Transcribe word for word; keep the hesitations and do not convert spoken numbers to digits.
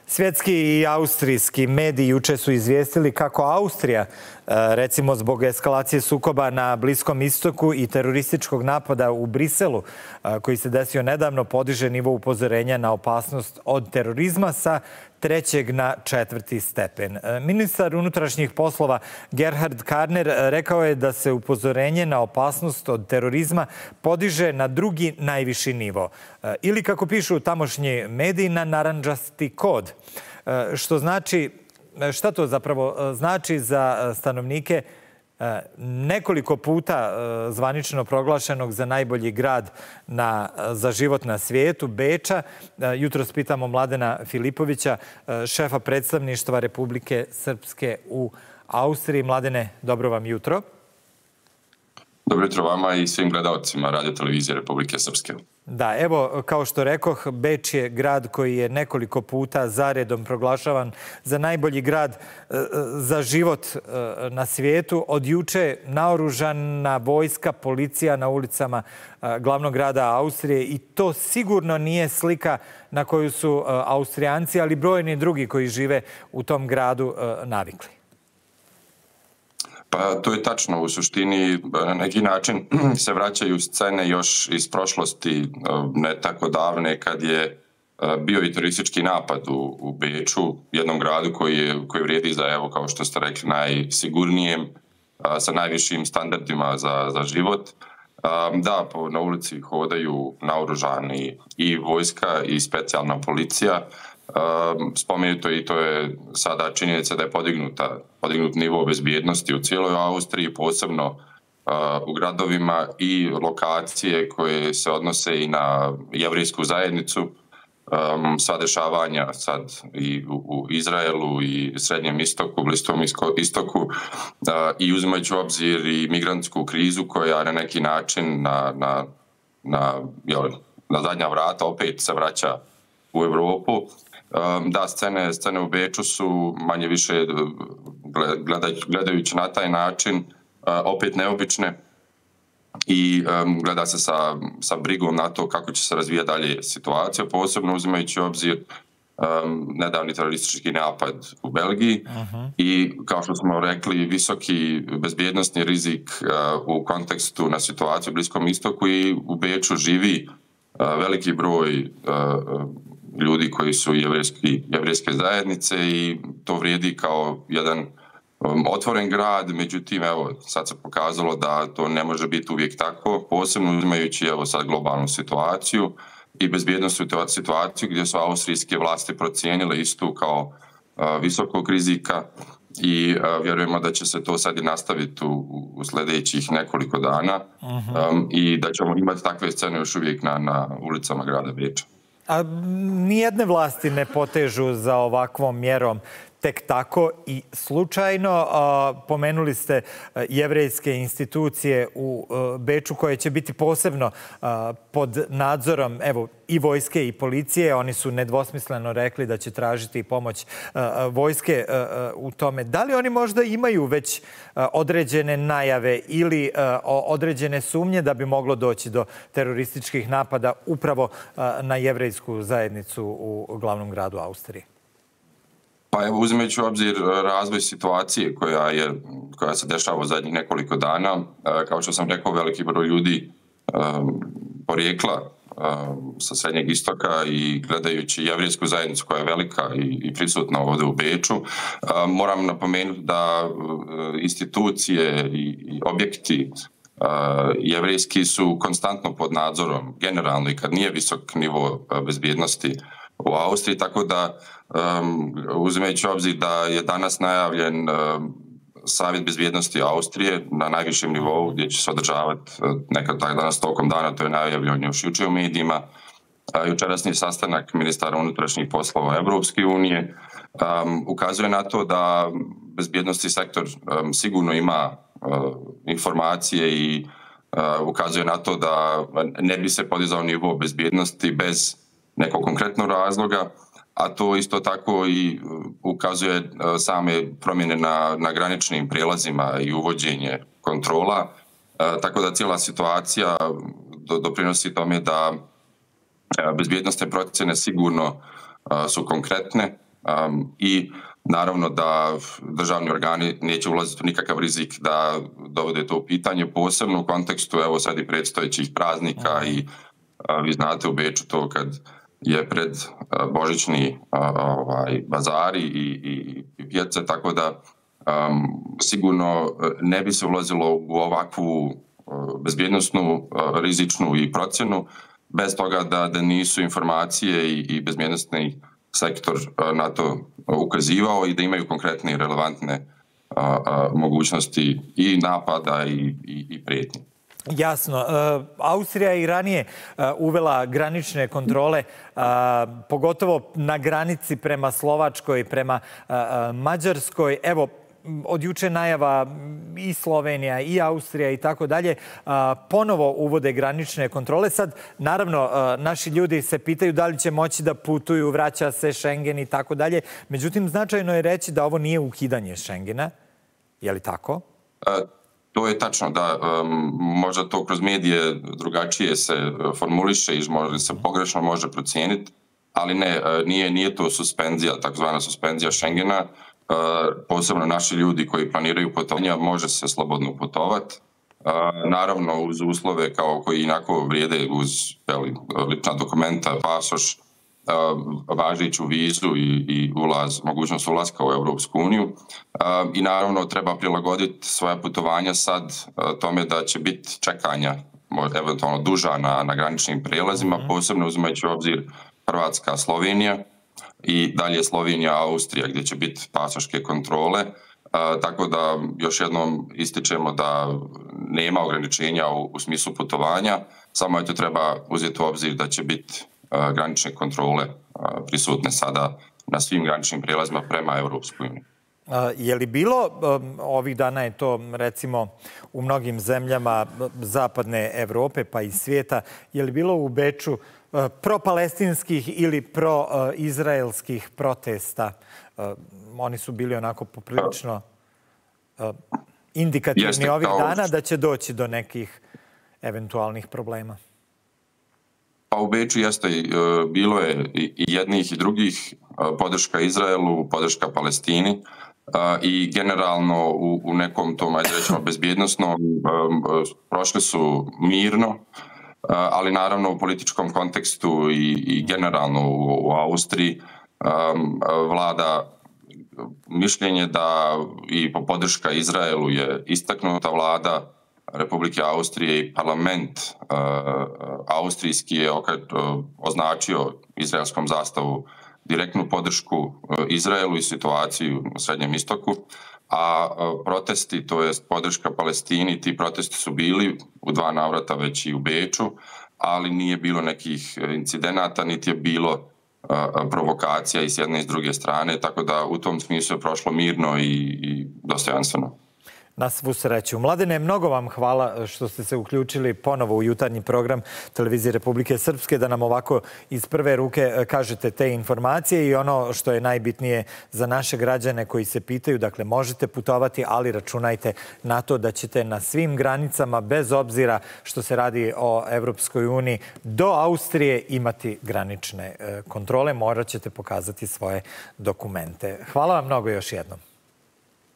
Svjetski i austrijski mediji juče su izvijestili kako Austrija, recimo zbog eskalacije sukoba na Bliskom istoku i terorističkog napada u Briselu, koji se desio nedavno, podiže nivo upozorenja na opasnost od terorizma sa trećeg na četvrti stepen. Ministar unutrašnjih poslova Gerhard Karner rekao je da se upozorenje na opasnost od terorizma podiže na drugi najviši nivo. Ili, kako pišu tamošnji mediji, na narandžasti kod. Što znači, šta to zapravo znači za stanovnike nekoliko puta zvanično proglašenog za najbolji grad na, za život na svijetu, Beča. Jutros pitamo Mladena Filipovića, šefa predstavništva Republike Srpske u Austriji. Mladene, dobro vam jutro. Dobro jutro vama i svim gledalcima Radio televizije Republike Srpske. Da, evo, kao što rekoh, Beč je grad koji je nekoliko puta zaredom proglašavan za najbolji grad za život na svijetu. Od juče naoružana vojska, policija na ulicama glavnog grada Austrije, i to sigurno nije slika na koju su Austrijanci, ali brojni drugi koji žive u tom gradu, navikli. Pa to je tačno. U suštini na neki način se vraćaju scene još iz prošlosti, ne tako davne, kad je bio i teroristički napad u, u Beču, jednom gradu koji, je, koji vrijedi za, evo, kao što ste rekli, najsigurnijem, sa najvišim standardima za, za život. Da, na ulici hodaju naoružani i vojska i specijalna policija. Spomenuto i to je sada činjenica da je podignuta, podignut nivo bezbjednosti u cijeloj Austriji, posebno u gradovima, i lokacije koje se odnose i na jevrijsku zajednicu. Sva dešavanja sad i u Izraelu i Srednjem istoku, Bliskom istoku, i uzimajući u obzir i migrantsku krizu koja na neki način na, na, na, jel, na zadnja vrata opet se vraća u Europu. Da, scene, scene u Beču su manje više, gledajući na taj način, opet neobične, i gleda se sa, sa brigom na to kako će se razvijati dalje situacija, posebno uzimajući u obzir nedavni teroristički napad u Belgiji. Uh-huh. I kao što smo rekli, visoki bezbjednosni rizik u kontekstu na situaciju u Bliskom istoku, i u Beču živi veliki broj ljudi koji su jevrijski, jevrijske zajednice, i to vrijedi kao jedan um, otvoren grad. Međutim, evo, sad se pokazalo da to ne može biti uvijek tako, posebno uzimajući, evo, sad globalnu situaciju i bezbjednostnu situaciju gdje su austrijske vlasti procijenile istu kao uh, visokog rizika, i uh, vjerujemo da će se to sad i nastaviti u, u sljedećih nekoliko dana. Uh-huh. um, i da ćemo imati takve scene još uvijek na, na ulicama grada Beča. A nijedne vlasti ne potežu za ovakvom mjerom tek tako i slučajno. Pomenuli ste jevrejske institucije u Beču koje će biti posebno pod nadzorom, evo, i vojske i policije. Oni su nedvosmisleno rekli da će tražiti pomoć vojske u tome. Da li oni možda imaju već određene najave ili određene sumnje da bi moglo doći do terorističkih napada upravo na jevrejsku zajednicu u glavnom gradu Austrije? Pa evo, uzimajući u obzir razvoj situacije koja, je, koja se dešava u zadnjih nekoliko dana, kao što sam rekao, veliki broj ljudi um, porijekla um, sa Srednjeg istoka, i gledajući jevrijsku zajednicu koja je velika i, i prisutna ovdje u Beču, um, moram napomenuti da uh, institucije i, i objekti uh, jevrijski su konstantno pod nadzorom, generalno, i kad nije visok nivo uh, bezbjednosti u Austriji, tako da um, uzimajući obzir da je danas najavljen um, Savjet bezbjednosti Austrije na najvišem nivou, gdje će se održavati uh, nekad tak danas tokom dana, to je najavljeno još jučer u medijima. Uh, jučerašnji sastanak ministara unutrašnjih poslova Evropske unije um, ukazuje na to da bezbjednosti sektor um, sigurno ima uh, informacije, i uh, ukazuje na to da ne bi se podizao nivo bezbjednosti bez nekog konkretnog razloga, a to isto tako i ukazuje same promjene na, na graničnim prijelazima i uvođenje kontrola, e, tako da cijela situacija do, doprinosi tome da bezbjednostne procjene sigurno a, su konkretne, i naravno da državni organi neće ulaziti u nikakav rizik da dovode to u pitanje, posebno u kontekstu evo sad i predstojećih praznika i vi znate u Beču to kad je pred božićni ovaj, bazari i, i, i pijace, tako da um, sigurno ne bi se ulazilo u ovakvu bezbjednosnu, rizičnu i procjenu bez toga da, da nisu informacije i, i bezbjednostni sektor na to ukazivao i da imaju konkretne i relevantne a, a, mogućnosti i napada i, i, i prijetnje. Jasno. Austrija je i ranije uvela granične kontrole, pogotovo na granici prema Slovačkoj, prema Mađarskoj. Evo, od juče najava i Slovenija i Austrija i tako dalje ponovo uvode granične kontrole. Sad, naravno, naši ljudi se pitaju da li će moći da putuju, vraća se Schengen i tako dalje. Međutim, značajno je reći da ovo nije ukidanje Schengena. Je li tako? To je tačno, da um, možda to kroz medije drugačije se formuliše i možda se pogrešno može procijeniti, ali ne, nije, nije to suspenzija, takozvana suspenzija Schengena. Uh, posebno naši ljudi koji planiraju putovanja može se slobodno putovati. Uh, naravno uz uslove kao koji inako vrijede uz jeli, lična dokumenta, pasoš, uh, važiću vizu i, i ulaz, mogućnost ulaska u Europsku uniju. Uh, I naravno treba prilagoditi svoja putovanja sad uh, tome da će biti čekanja eventualno duža na, na graničnim prijelazima, mm-hmm. posebno uzimajući u obzir Hrvatska, Slovenija i dalje Slovenija, Austrija gdje će biti pasoške kontrole. Uh, tako da još jednom ističemo da nema ograničenja u, u smislu putovanja, samo je to treba uzeti u obzir da će biti uh, granične kontrole uh, prisutne sada na svim graničnim prijelazima prema Europskoj uniji. Uh, je li bilo, um, ovih dana je to recimo u mnogim zemljama zapadne Evrope pa i svijeta, je li bilo u Beču uh, pro-palestinskih ili pro-izraelskih protesta? Uh, oni su bili onako poprilično uh, indikativni Jeste, ovih dana da će doći do nekih eventualnih problema. Pa u Beču jeste, bilo je i jednih i drugih, podrška Izraelu, podrška Palestini i generalno u, u nekom tom, ajde rećemo, bezbjednosnom prošli su mirno, ali naravno u političkom kontekstu i, i generalno u, u Austriji vlada mišljenje da i podrška Izraelu je istaknuta. Vlada Republike Austrije i parlament uh, austrijski je uh, označio izraelskom zastavu direktnu podršku uh, Izraelu i situaciju u Srednjem istoku, a uh, protesti, to jest podrška Palestini, ti protesti su bili u dva navrata već i u Beču, ali nije bilo nekih incidenata, niti je bilo uh, provokacija i s jedne i s druge strane, tako da u tom smislu je prošlo mirno i, i dostojanstveno. Na svu sreću. Mladene, mnogo vam hvala što ste se uključili ponovo u jutarnji program Televizije Republike Srpske, da nam ovako iz prve ruke kažete te informacije i ono što je najbitnije za naše građane koji se pitaju, dakle možete putovati, ali računajte na to da ćete na svim granicama, bez obzira što se radi o Evropskoj uniji, do Austrije imati granične kontrole, morat ćete pokazati svoje dokumente. Hvala vam mnogo još jednom.